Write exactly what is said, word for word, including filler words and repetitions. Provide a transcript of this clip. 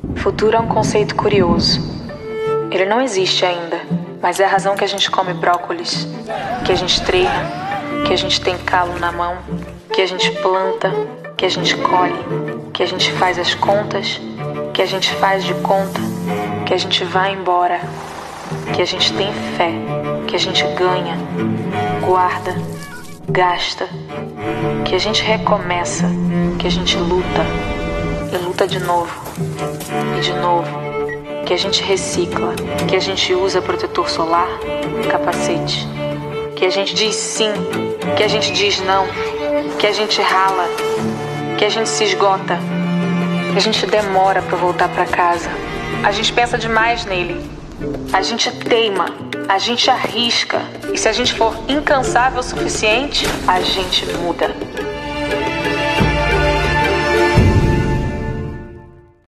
Futuro é um conceito curioso. Ele não existe ainda, mas é a razão que a gente come brócolis, que a gente treina, que a gente tem calo na mão, que a gente planta, que a gente colhe, que a gente faz as contas, que a gente faz de conta, que a gente vai embora, que a gente tem fé, que a gente ganha, guarda, gasta, que a gente recomeça, que a gente luta e luta de novo e de novo, que a gente recicla, que a gente usa protetor solar, capacete, que a gente diz sim, que a gente diz não, que a gente rala, que a gente se esgota, que a gente demora pra voltar pra casa, a gente pensa demais nele, a gente teima, a gente arrisca, e se a gente for incansável o suficiente, a gente muda.